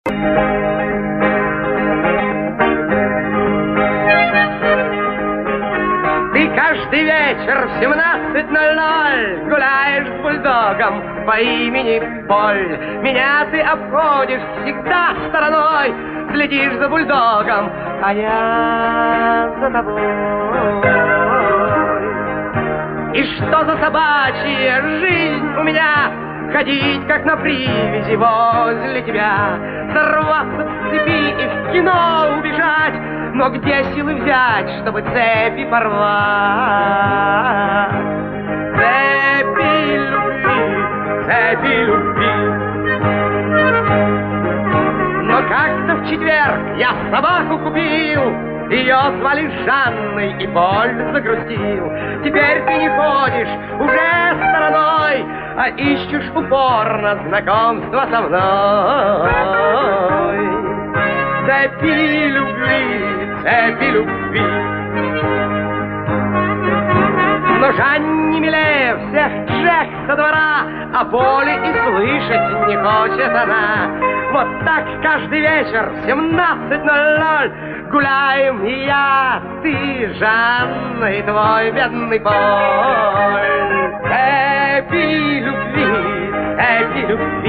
Ты каждый вечер в 17:00 гуляешь с бульдогом по имени Поль. Меня ты обходишь всегда стороной, следишь за бульдогом, а я за тобой. И что за собачья жизнь у меня, ходить как на привязи возле тебя, сорваться с цепи и в кино убежать, но где силы взять, чтобы цепи порвать? Цепи любви, цепи любви. Но как-то в четверг я собаку купил, ее звали Жанной, и Поль загрустил. Теперь ты не ходишь уже стороной, а ищешь упорно знакомство со мной. Цепи любви, цепи любви. Но Жанне милее всех Джек со двора, а Поле и слышать не хочет она. Вот так каждый вечер в 17:00 гуляем и я, ты, Жанна, и твой бедный Поль. Цепи любви, цепи любви.